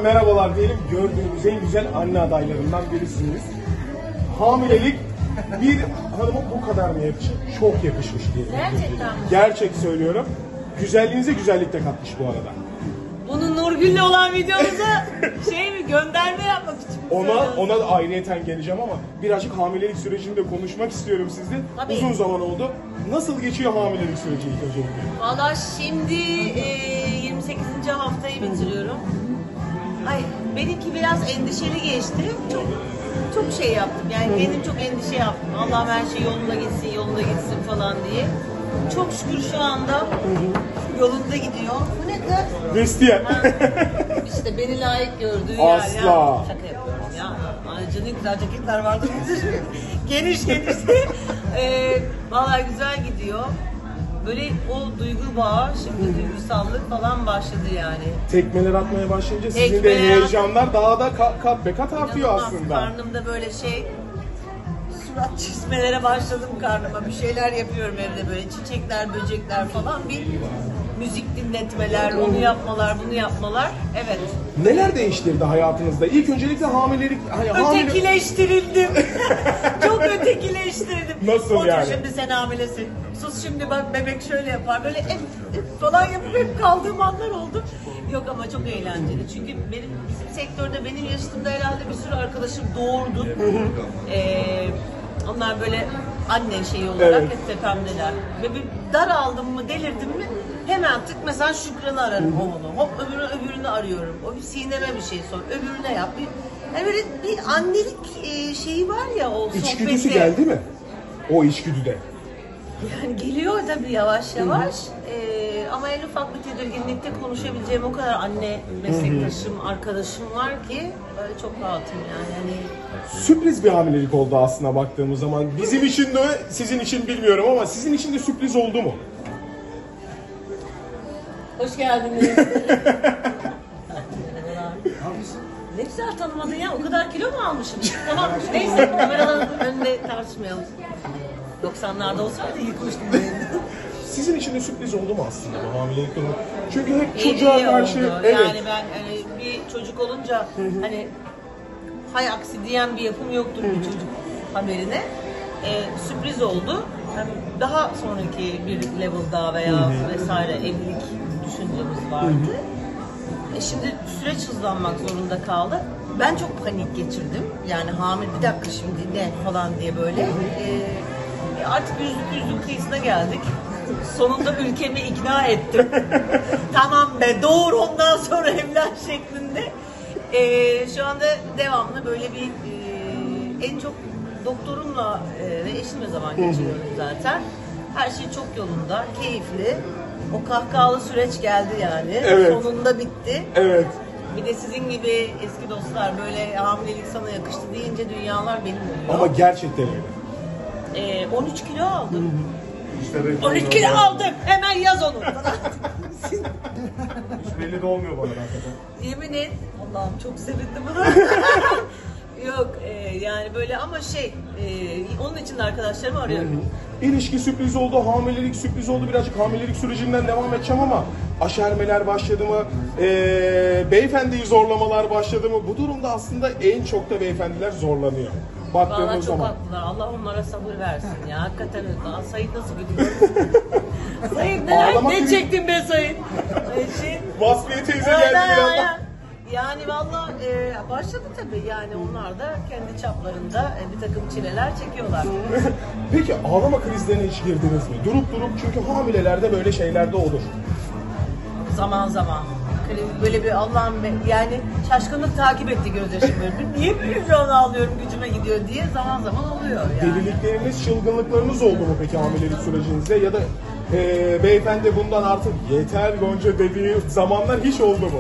merhabalar diyelim. Gördüğümüz en güzel anne adaylarından birisiniz. Hamilelik bir hanıma bu kadar mı yakışır? Çok yakışmış diyelim. Gerçekten mi? Gerçek söylüyorum. Güzelliğinize güzellik de katmış bu arada. Bunu Nurgül'le olan videomuza gönderme yapmak için Ona da ayrıyeten geleceğim ama birazcık hamilelik sürecinde konuşmak istiyorum sizle. Tabii. Uzun zaman oldu. Nasıl geçiyor hamilelik süreci ilk öncelikle? Valla şimdi 28. haftayı bitiriyorum. Ay benimki biraz endişeli geçti. Çok şey yaptım. Yani kendim çok endişe yaptım. Allah'ım her şey yolunda gitsin falan diye. Çok şükür şu anda yolunda gidiyor. Bu ne kız? Vestiye. İşte beni layık gördüğü Asla. yer ya. Şaka yapıyorum ya. Ayrıca ne güzel ceketler vardı. geniş. Vallahi güzel gidiyor. Böyle o duygu bağı, şimdi duygusallık falan başladı yani. Tekmeler atmaya başlayınca sizin de heyecanlar daha da kat be kat artıyor aslında. Karnımda böyle surat çizmelere başladım karnıma. Bir şeyler yapıyorum evde böyle çiçekler, böcekler falan. Bir müzik dinletmeler, onu yapmalar, bunu yapmalar. Evet. Neler değiştirdi hayatınızda? İlk öncelikle hamilelik... Ötekileştirildim. Çok ötekileştirildim. Nasıl yani? Otur şimdi sen hamilesin. Sus şimdi bak bebek şöyle yapar. Böyle falan yapıp hep kaldığım anlar oldu. Yok ama çok eğlenceli. Çünkü bizim sektörde benim yaşımda herhalde bir sürü arkadaşım doğurdu. Onlar böyle anne şeyi olarak hep tepemdeler. Ve bir daraldım mı, delirdim mi hemen tık mesela Şükran'ı ararım onu. Hop öbürünü arıyorum. O bir Sinem'e bir şey sor. Öbürüne yap. Yani böyle bir annelik şeyi var ya o sohbeti. İçgüdüsü geldi mi? O içgüdüde. Yani geliyor tabii yavaş yavaş. Ama en ufak bir tedirginlikte konuşabileceğim o kadar anne meslektaşım, arkadaşım var ki çok rahatım yani. Sürpriz bir hamilelik oldu aslında baktığımız zaman. Bizim için de, sizin için bilmiyorum ama sizin için de sürpriz oldu mu? Hoş geldiniz. Ne güzel tanımadın ya. O kadar kilo mu almışım? Tamam. Neyse kameraların önünde tartışmayalım. 90'larda olsaydı yıkmıştım beni. Sizin için de sürpriz oldu mu aslında bu hamilelik durumu? Çünkü hep çocuğa karşı... Oldu. Yani ben bir çocuk olunca hani hay aksi diyen bir yapım yoktur bir çocuk haberine. Sürpriz oldu. Yani daha sonraki bir level'da veya vesaire evlilik düşüncemiz vardı. Şimdi süreç hızlanmak zorunda kaldı. Ben çok panik geçirdim. Yani hamile bir dakika şimdi ne falan diye böyle. Artık yüzlük kıyısına geldik. Sonunda ülkemi ikna ettim. Tamam be doğur ondan sonra evlen şeklinde. Şu anda devamlı böyle bir en çok doktorumla ve eşimle zaman geçiriyorum zaten. Her şey çok yolunda, keyifli. O kahkahalı süreç geldi yani. Evet. Sonunda bitti. Evet. Bir de sizin gibi eski dostlar böyle hamilelik sana yakıştı deyince dünyalar benim oluyor. Ama gerçekten öyle. 13 kilo aldım. 13 kilo aldım. Hemen yaz onu. Hiç belli de olmuyor bana hakikaten. Yemin et. Allah'ım çok sevindim buna. Yok yani böyle ama onun için de arkadaşlarımı arıyorum. İlişki sürpriz oldu, hamilelik sürpriz oldu. Birazcık hamilelik sürecinden devam edeceğim ama aşermeler başladı mı? Beyefendiyi zorlamalar başladı mı? Bu durumda aslında en çok da beyefendiler zorlanıyor. Vallahi çok zaman. haklılar. Allah onlara sabır versin ya. Hakikaten öyle. Sayın nasıl gidiyor? Sayın ne çektin be Sayın? Vasfiye teyze geldi birazdan. Yani valla başladı tabii yani onlar da kendi çaplarında bir takım çileler çekiyorlar. Peki ağlama krizlerine hiç girdiniz mi? Durup çünkü hamilelerde böyle şeyler de olur. Zaman böyle bir Allah'ım yani şaşkınlık takip etti gözyaşım böyle. Niye böyle şu an ağlıyorum gücüme gidiyor diye zaman oluyor yani. Delilikleriniz, çılgınlıklarınız oldu mu peki hamilelik sürecinizde ya da beyefendi bundan artık yeter Gonca dediği zamanlar hiç oldu mu?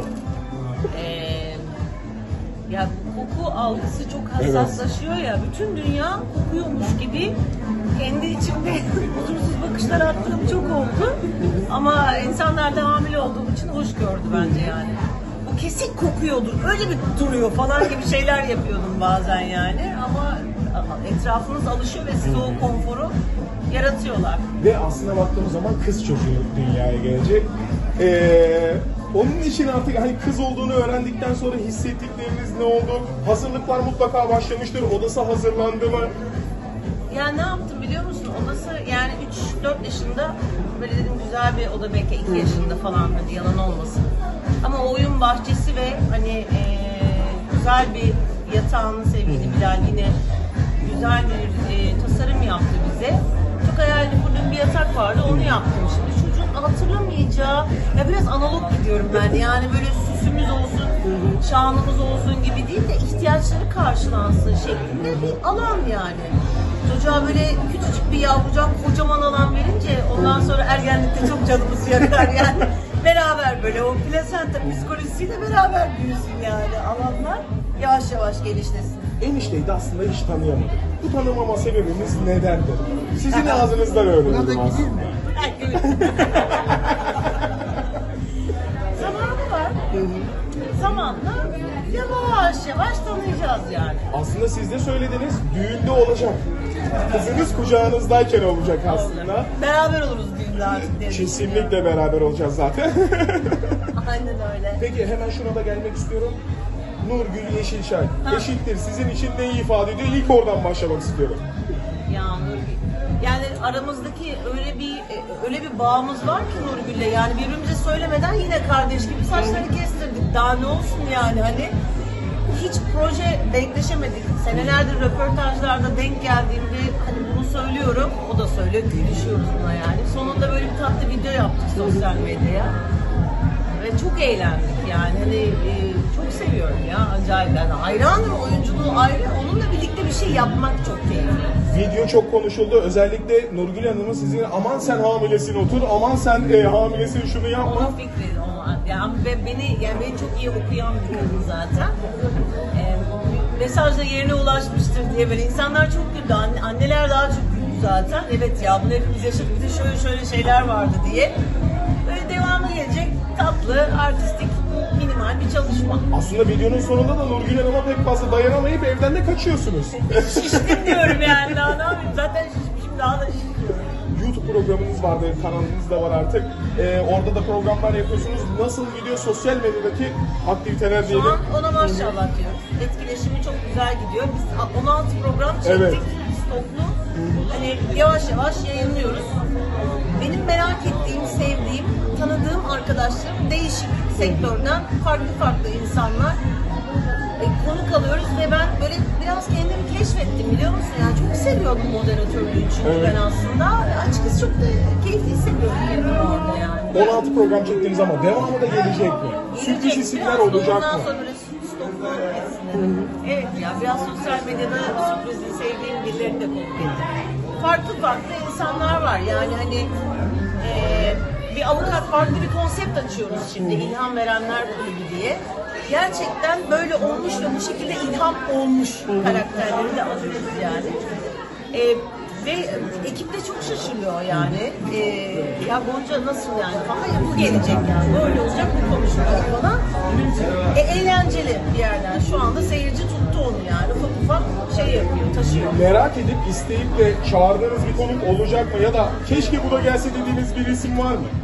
Ya koku algısı çok hassaslaşıyor ya. Bütün dünya kokuyormuş gibi kendi içimde huzursuz bakışlar attığım çok oldu. Ama insanlar da hamile olduğum için hoş gördü bence yani. Bu kesin kokuyordur. Öyle bir duruyor falan gibi şeyler yapıyordum bazen yani. Ama etrafınız alışıyor ve size o konforu yaratıyorlar. Ve aslına baktığımız zaman kız çocuğu dünyaya gelecek. Onun için artık hani kız olduğunu öğrendikten sonra hissettikleriniz ne oldu? Hazırlıklar mutlaka başlamıştır. Odası hazırlandı mı? Ya ne yaptım biliyor musun? Odası yani 3-4 yaşında böyle dedim güzel bir oda, belki 2 yaşında falan, hadi yalan olmasın. Ama oyun bahçesi ve hani güzel bir yatağını sevgili Bilal yine güzel bir tasarım yaptı bize. Çok hayalini kurduğum bir yatak vardı, onu yaptım. Şimdi çocuğun hatırlamayacağı, ya biraz analog gidiyorum ben, yani böyle süsümüz olsun, şanımız olsun gibi değil de ihtiyaçları karşılansın şeklinde bir alan yani. Çocuğa böyle küçücük bir yavrucak kocaman alan verince ondan sonra ergenlikte çok canımız yakar yani. Beraber böyle o plasenta psikolojisiyle beraber büyüsün yani alanlar, yavaş yavaş genişlesin. Enişteyi de aslında hiç tanıyamadık. Bu tanımama sebebimiz nedendir? Sizin ağzınızdan öğrendim aslında. Zamanı var. Zamanla yavaş yavaş tanıyacağız yani. Aslında siz de söylediniz, düğünde olacak. Kızınız kucağınızdayken olacak aslında. Beraber oluruz düğünde artık diye Kesinlikle beraber olacağız zaten. Aynen öyle. Peki hemen şuna da gelmek istiyorum. Nurgül Yeşilçay eşittir sizin için neyi ifade ediyor? İlk oradan başlamak istiyorum. Ya Nurgül, yani aramızdaki öyle bir bağımız var ki Nurgül'le, yani birbirimize söylemeden yine kardeş gibi saçları kestirdik. Daha ne olsun yani, hani hiç proje denkleşemedik. Senelerdir röportajlarda denk geldiğimde hani bunu söylüyorum, o da söylüyor, gülüşüyoruz buna yani. Sonunda böyle bir tatlı video yaptık sosyal medyaya. Ve çok eğlendik yani, hani çok seviyorum ya, acayip yani, hayranım, oyunculuğu ayrı, onunla birlikte bir şey yapmak çok keyifli. Video çok konuşuldu, özellikle Nurgül Hanım'ın sizin aman sen hamilesin otur, aman sen hamilesin şunu yapma. Onun fikri yani, ve beni çok iyi okuyan bir kadın zaten. Mesajla yerine ulaşmıştır diye böyle insanlar çok güldü, anneler daha çok güldü zaten. Evet ya, bunu hepimiz yaşadık, bir de şöyle şeyler vardı diye. Böyle devamı gelecek, tatlı, artistik, minimal bir çalışma. Aslında videonun sonunda da Nurgül Hanım'a pek fazla dayanamayıp evden de kaçıyorsunuz. Şiştim diyorum yani, daha ne yapayım, zaten şişmişim, daha da şişiyorum. YouTube programınız vardı, kanalınız da var artık. Orada da programlar yapıyorsunuz. Nasıl gidiyor sosyal medyadaki aktiviteler diyelim? Şu an ona maşallah diyoruz. Etkileşimi çok güzel gidiyor. Biz 16 program çektik, Evet. stoklu. Hani yavaş yavaş yayınlıyoruz. Benim merak ettiğim, sevdiğim, tanıdığım arkadaşlarım değişik sektörden farklı insanlar konuk alıyoruz ve ben böyle biraz kendimi keşfettim, biliyor musun? Yani çok seviyordum moderatörlüğü çünkü ben aslında. Açıkçası çok da keyifli hissediyorum kendimi orada yani. 16 program çektiğiniz ama devamı da gelecek mi? Sürpriz isimler olacak Ondan mı? sonra böyle stoklu hepsini. Evet ya, biraz sosyal medyada sürprizi sevdiğim birilerini de konuk ettim. Farklı insanlar var yani, hani bir avukat, farklı bir konsept açıyoruz şimdi, İlham Verenler Kulübü diye. Gerçekten böyle olmuş ve bu şekilde ilham olmuş karakterleri de alıyoruz yani. Ve ekip de çok şaşırıyor yani. Ya Gonca nasıl yani falan, ya bu gelecek yani, böyle olacak, bu konuşulacak falan. Eğlenceli bir yerden, şu anda seyirci tuttu onu yani, ufak şey yapıyor, taşıyor. Merak edip isteyip de çağırdığınız bir konuk olacak mı? Ya da keşke bu da gelse dediğiniz bir isim var mı?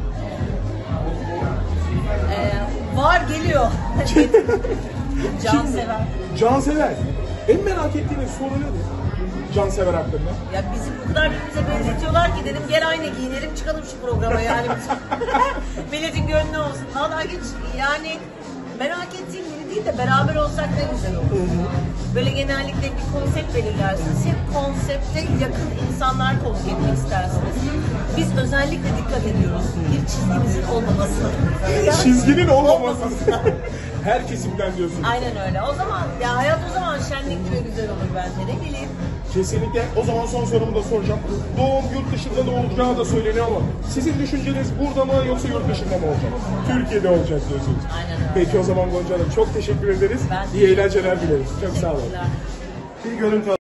Var, geliyor. Cansever. Cansever. En merak ettiğiniz soru nedir? Cansever hakkında. Ya bizi bu kadar birbirimize benzetiyorlar ki dedim gel aynı giyinelim çıkalım şu programa yani. Milletin gönlü olsun. Valla hiç yani merak ettiğim biri değil de beraber olsak ne güzel olur. Böyle genellikle bir konsept belirlersiniz. Hep konsepte yakın insanlar konuk etmek istersiniz. Biz özellikle dikkat ediyoruz. Bir çizgimizin olmamasına. Çizginin olmaması. Her kesimden diyorsunuz. Aynen öyle. O zaman ya hayat o zaman şenlikli ve güzel olur bence, ne bileyim. Kesinlikle. O zaman son sorumu da soracağım. Doğum yurt dışında da olacağı da söyleniyor ama sizin düşünceniz burada mı yoksa yurt dışında mı olacak? Türkiye'de olacak diyorsunuz. Aynen öyle. Peki o zaman Gonca Hanım çok teşekkür ederiz. Ben İyi eğlenceler dileriz. Çok sağ olun. Teşekkürler. Bir görüntü